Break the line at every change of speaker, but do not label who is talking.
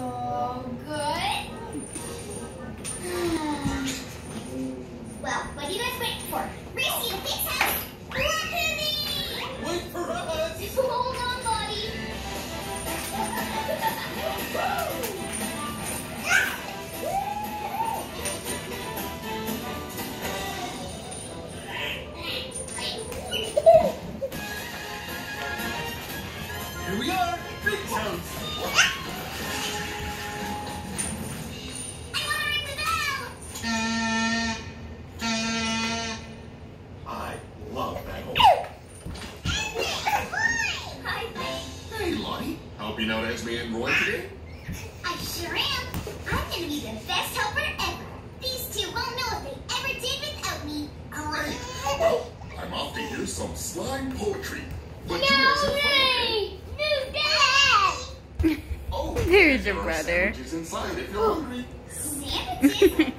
Oh, good. Well, what are you guys waiting for? Racy, the big house! Look at me!
Wait for us!
Hold on, buddy.
Here we are, big house!
I want to ring the bell!
I love that hole.
Hi, Blake.
Hey, Lottie. Helping out Esme and Roy today?
I sure am. I'm gonna be the best helper ever. These two won't know what they ever did without me.
Well, I'm off to hear some slime poetry. But you guys have fun, okay?
No, Dad!
Oh,
There's your
there are
brother.
sandwiches inside if you're hungry.
Sandwiches?